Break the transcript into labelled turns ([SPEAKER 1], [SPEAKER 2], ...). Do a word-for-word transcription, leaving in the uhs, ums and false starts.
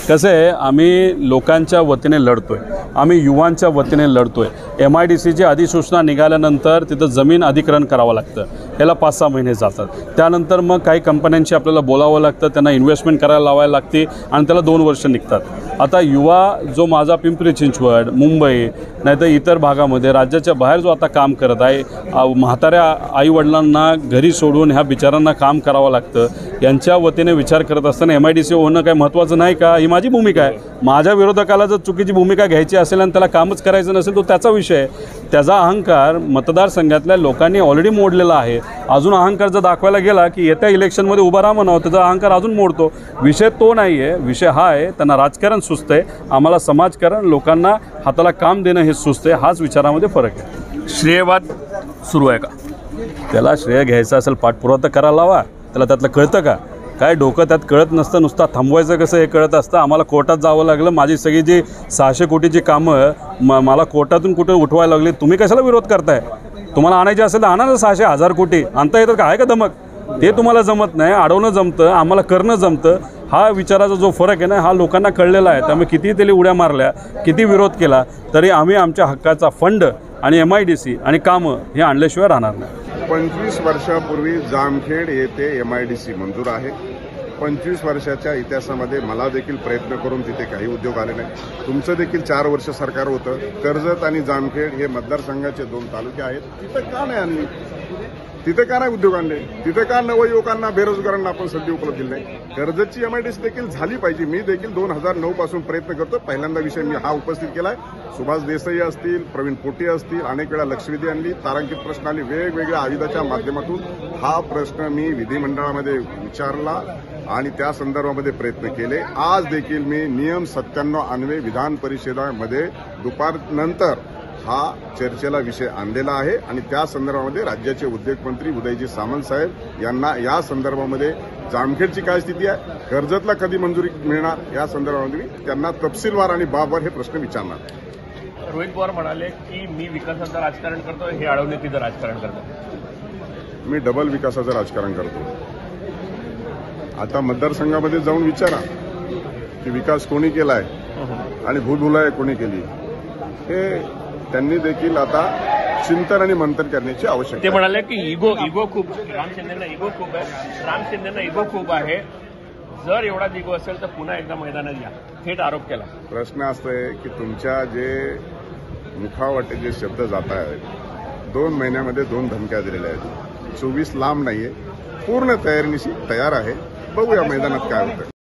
[SPEAKER 1] कसं आहे, आम्ही लोकांच्या वतीने लढतोय, आम्ही युवांच्या वतीने लढतोय। एम आय डी सीची अधिसूचना निघाल्यानंतर तिथं जमीन अधिग्रहण करावं लागतं, याला पाच सहा महिने जातात। त्यानंतर मग काही कंपन्यांशी आपल्याला बोलावं लागतं, त्यांना इन्व्हेस्टमेंट करायला लावायला लागते आणि त्याला दोन वर्ष निघतात। आता युवा जो माझा पिंपरी चिंचवड, मुंबई नाहीतर इतर भागामध्ये राज्याच्या बाहेर जो आता काम करत आहे, म्हाताऱ्या आईवडिलांना घरी सोडून ह्या बिचारांना काम करावं लागतं, यांच्या वतीने विचार करत असताना एम आय डी सी होणं काही महत्त्वाचं नाही का, ही माझी भूमिका आहे। माझ्या विरोधकाला जर चुकीची भूमिका घ्यायची असेल आणि त्याला कामच करायचं नसेल तो त्याचा विषय आहे। त्याचा अहंकार मतदारसंघातल्या लोकांनी ऑलरेडी मोडलेला आहे। अजून अहंकार जर दाखवायला गेला की येत्या इलेक्शनमध्ये उभा राहा म्हणावं, त्याचा अहंकार अजून मोडतो। विषय तो नाही आहे, विषय हा आहे त्यांना राजकारण सुचतं आहे, आम्हाला समाजकारण, लोकांना हाताला काम देणं हे सुचतं आहे। हाच विचारामध्ये फरक आहे।
[SPEAKER 2] श्रेयवाद सुरू आहे का?
[SPEAKER 1] त्याला श्रेय घ्यायचं असेल पाठपुरावा तर करायला लावा, त्याला त्यातलं कळतं का? काय डोकं त्यात कळत नसतं, नुसता थांबवायचं कसं हे कळत असतं। आम्हाला कोर्टात जावं लागलं, माझी सगळी जी सहाशे कोटीची कामं म मला कोर्टातून कुठे उठवायला लागली। तुम्ही कशाला विरोध करताय? तुम्हाला आणायचे असेल तर आणा ना, सहाशे हजार कोटी आणता येतं का? आहे का दमक? ते तुम्हाला जमत नाही, अडवणं जमतं, आम्हाला करणं जमतं। हा विचाराचा जो फरक आहे ना, हा लोकांना कळलेला आहे। त्यामुळे किती त्याला उड्या मारल्या, किती विरोध केला तरी आम्ही आमच्या हक्काचा फंड आणि एम आय डी सी आणि कामं हे आणल्याशिवाय राहणार नाही।
[SPEAKER 3] पंचवीस वर्षापूर्वी जामखेड येथे एम आय डी सी मंजूर आहे। पंचवीस वर्षाच्या इतिहासामध्ये मला देखील प्रयत्न करून तिथे काही उद्योग आले नाही। तुमचं देखील चार वर्ष सरकार होतं। कर्जत आणि जामखेड हे मतदारसंघाचे दोन तालुके आहेत, तिथं का नाही आणली? तिथे का नाही उद्योग आणले? तिथे का नवयुवकांना, बेरोजगारांना आपण संधी उपलब्ध दिली नाही? कर्जतची एम आय डी सी देखील झाली पाहिजे। मी देखील दोन हजार नऊ पासून प्रयत्न करतो। पहिल्यांदा विषय मी हा उपस्थित केलाय। सुभाष देसाई असतील, प्रवीण पोटे असतील, अनेक वेळा लक्षवेधी आणली, तारांकित प्रश्न आली, वेगवेगळ्या आयुधाच्या माध्यमातून हा प्रश्न मी विधिमंडळामध्ये विचारला आणि त्या संदर्भामध्ये प्रयत्न केले। आज देखील मी नियम सत्त्याण्णव अन्वये विधान परिषदेमध्ये दुपारनंतर हा चर्चेला विषय आणलेला आहे आणि त्या संदर्भामध्ये राज्याचे उद्योगमंत्री उदयजी सामंत साहेब यांना या संदर्भामध्ये जामखेडची काय स्थिती आहे, कर्जतला कधी मंजुरी मिळणार, या संदर्भामध्ये त्यांना तपशीलवार आणि बाबवर हे प्रश्न विचारणार।
[SPEAKER 2] रोहित पवार म्हणाले की मी विकासाचं राजकारण करतो, हे अडवणुकीचं राजकारण करतो।
[SPEAKER 3] मी डबल विकासाचं राजकारण करतो। आता मतदारसंघामध्ये जाऊन विचारा की विकास कोणी केलाय आणि भूलभुलाय कोणी केली, हे त्यांनी देखील आता चिंतन आणि मंथन करण्याची आवश्यकता।
[SPEAKER 2] ते म्हणाले की इगो इगो खूप, राम शिंदेना इगो खूप आहे, राम शिंदेना इगो खूप आहे, जर एवढा इगो असेल तर पुन्हा एकदा मैदानात या, थेट आरोप केला।
[SPEAKER 3] प्रश्न असं आहे की तुमच्या जे मुखावाटे जे शब्द जात आहेत, दोन महिन्यामध्ये दोन धमक्या दिलेल्या आहेत। चोवीस लांब नाहीये, पूर्ण तयारीनिशी तयार आहे, बघूया मैदानात काय होतं।